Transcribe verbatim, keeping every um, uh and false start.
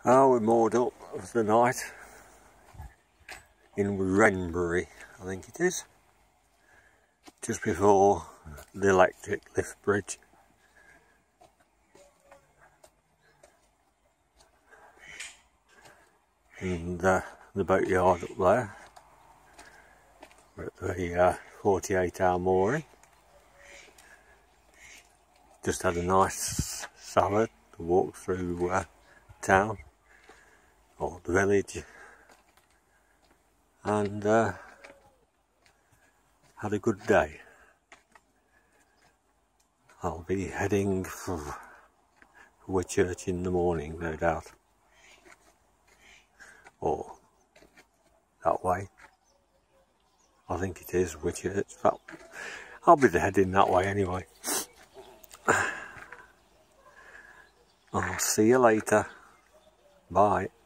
Oh, we're moored up for the night in Wrenbury, I think it is, just before the electric lift bridge. And uh, the boatyard up there. We're at the uh, forty-eight hour mooring. Just had a nice salad to walk through uh, town or the village, and uh, had a good day. I'll be heading for Whitchurch in the morning, no doubt, or that way. I think it is Whitchurch. Well, I'll be heading that way anyway. I'll see you later. Bye.